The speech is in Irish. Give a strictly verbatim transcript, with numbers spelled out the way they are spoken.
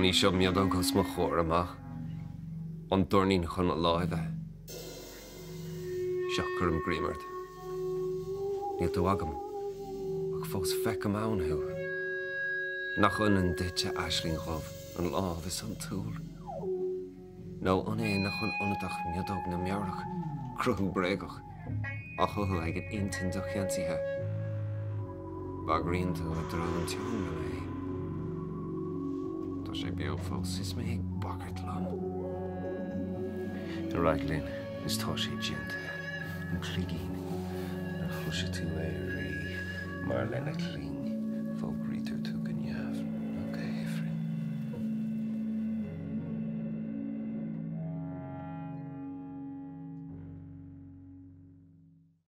Johnny seo miad agus mo chóir amach. An dornín chun a láidhe. Seach gur an grímart. Níl tú agam, ach fós feic am anú. Nach an an dite aislín chof, an láh is an túl. No an é nach an anadach miadog na mearach, cruthú bregach, a chuthú ag an intin do cheantithe. Bagrín tú a drú an teang na mé. Tá sé beag fós is mé ag bagart lam. The right lin is tá sé djint, an cligín, an chuise tú é rí, mar lena clín.